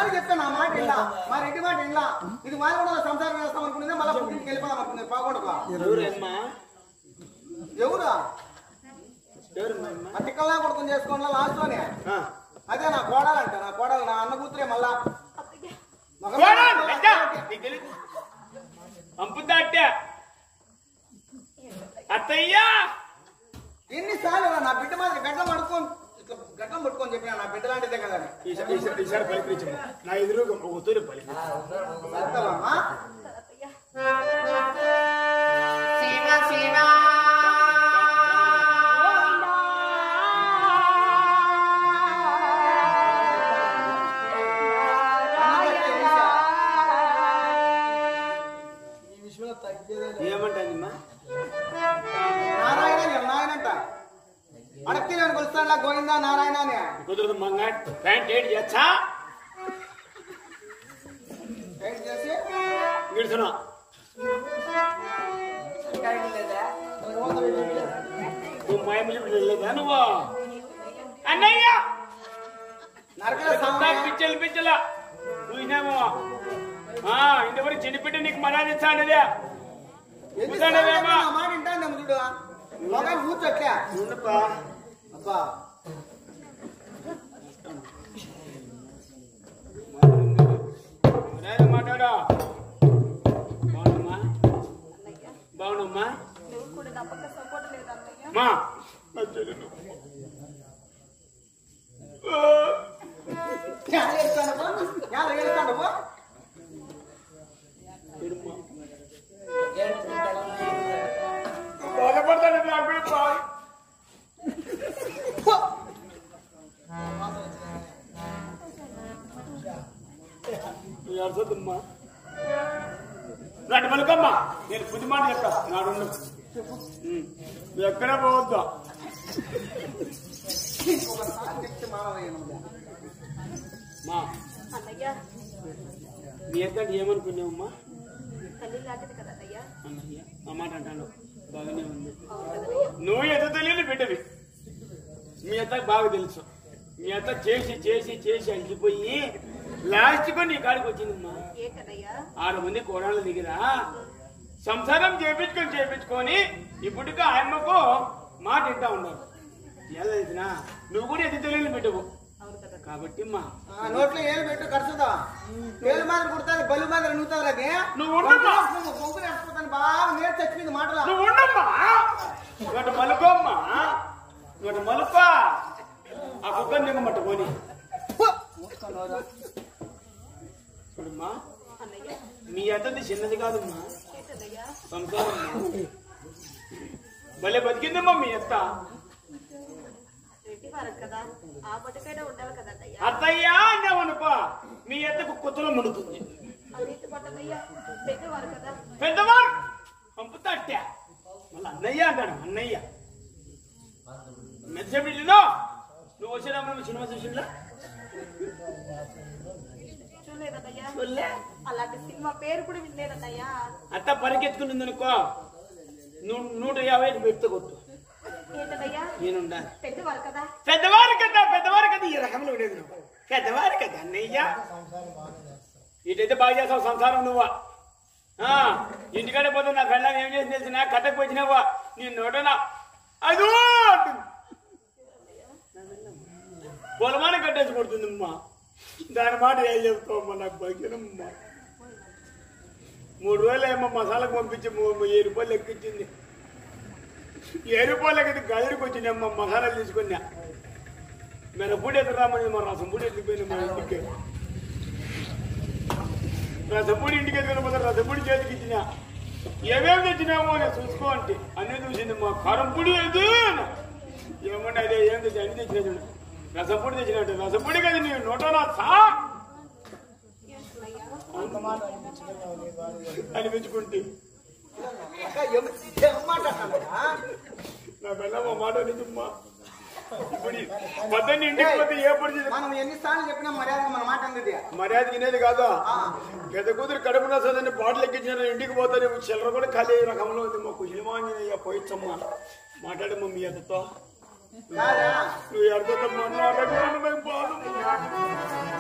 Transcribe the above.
ఎన్నిసార్లు చెప్తా నా మాట ఇలా మా రెడ్డి మాట ఇలా ఇది మాది కూడా సంసారం చేస్తాం అనుకునేది మళ్ళీ పుట్టింటికి వెళ్ళిపోదాం అనుకునేది పాకుండా ఎవరా అతికల్లా కొడుకుని చేసుకోండి లాస్ట్ లోనే అదే నా కోడాలంట నా కోడలు నా అన్న కూతురే మళ్ళా అత్తయ్యా ఎన్నిసార్లు నా బిడ్డ మాదిరి గడ్డం పడుకోని ఇట్లా గడ్డం పట్టుకొని చెప్పిన నా బిడ్డ లాంటిదే కదా ఈసారి పలికించు నా ఎదురు తూరి పలికి ఏమంటామ్మా నారాయణ నాయనంట అడక్కి నేను కొలుస్తాను గోవిందా నారాయణ అని కుదరదు మంగ ప్యాంట్ ఏడు చేచ్చా చేసి గిడుతున్నా లేదా నువ్వు అన్నయ్య పిచ్చలు పిచ్చలా చూసినామో ఇంతవరకు చెడిపెట్టి నీకు మనాదిస్తానదే మాట వింటాను చూడు మొగాన్ని కూర్చోట్లే అబ్బా మాట్లాడా బాగున్నామ్మా బాగున్నామ్మా మా బాధపడతాను అర్థమ్మా నాటి పలుకమ్మా నేను పుది మాట చెప్తా నాడు ఎక్కడ పోవద్దా మా మీ ఎంత ఏమనుకున్నావమ్మా అన్నయ్య ఆ మాట అంటాను బాగానే ఉంది నువ్వు ఎంత తెలియని బిడ్డవి మీ అత్త బాగా తెలుసు మీ అత్త చేసి చేసి చేసి అలిచిపోయి లాస్ట్ కు నీ కాడికి వచ్చిందమ్మా 6 మంది కోడళ్ళ దగ్గర సంసారం చేపించుకొని ఇప్పటికీ ఆయమ్మకు మాట వింటా ఉన్నారు ఎలా తెలిసినా నువ్వు కూడా ఎంత తెలియని బిడ్డవు కాబట్టి మా నోట్లో ఏలు పెట్టు ఖర్చుదా ఏలు మాదిరి కుడుతుంది బల్లి మాదిరి నూతుంది అది నువ్వు ఉండమ్మా బొంగులు వేసుకుంటాను బాగా నేర్చి చచ్చిపోయింది మాటలు నువ్వు ఉండమ్మా ఒకటి మలుకోమ్మా ఒకటి మలుపా ఆ కుక్కని దిగమట్టు పోని చూడమ్మా మీ అతది చిన్నది కాదమ్మా సంసారం భలే బతికిందమ్మా మీ అత్త అత్తయ్యా అన్నావనుకో మీ అత్తకు కొత్తలో ముడుతుంది పెద్దవారు పంపుతాట్ట మళ్ళీ అన్నయ్య అంటాడు అన్నయ్య మెచ్చబిడ్డలో నువ్వు వచ్చేదమ్మా సినిమా చూసిందా అలాంటి సినిమా పేరు కూడా వినలేదన్నయ్యా అత్త పరిగెత్తుకుని అనుకో 150 పెడితే కొట్టు నేనుండా పెద్దవారు కదా ఈ రకంలో ఉండేది నువ్వు పెద్దవారు కదా అన్నయ్య ఇటైతే బాగా చేస్తావు సంసారం నువ్వా ఇంటికాడే పోతే నా కళ్ళని ఏం చేసి తెలిసిన కట్టకు వచ్చినావా నీ నోటనా అదో పొలమాన కట్టేసి కొడుతుందమ్మా దాని మాట ఏం చెప్తావమ్మా నాకు భగ్యనమ్మా 3 రోజులు ఏమో మసాలాకు పంపించి 1000 రూపాయలు ఎక్కించింది 7 రూపాయలకి గదిరికి వచ్చినామ్మా మసాలాలు తీసుకున్నా మిరపూడి ఎదురామని మా రసంపూడి ఎత్తిపోయింది మా ఇంటికి రసపూడి ఇంటికి ఎదుగుపోతే రసపూడి చేతికి ఇచ్చిన ఏమేమి తెచ్చినామో నేను చూసుకో అంటే అన్నీ చూసింది మా కారంపూడి ఏది ఏమన్నా అదే ఏం తెచ్చి అన్ని తెచ్చినా చూడు రసపూడి తెచ్చినట్టు రసపూడి కదా నీ నోటనా సా అనిపించుకుంటే నా పిల్ల మాట నిజమ్మా ఇప్పుడు పొద్దున్న ఇంటికి పోతే ఏ పరిస్థితి మనం ఎన్నిసార్లు చెప్పినా మర్యాద మన మాట అనేది మర్యాద తినేది కాదా పెద్ద కూతురు కడుపున సదని బాటలు ఎక్కించిన ఇంటికి పోతే చిల్లర కూడా ఖాళీ రకంలో ఉంది మా కుశలమాంజనేయ పోయిచ్చమ్మా మాట్లాడమ్మా మీ అత్తతో నువ్వు ఎవరితో మాట్లాడకుండా బాధ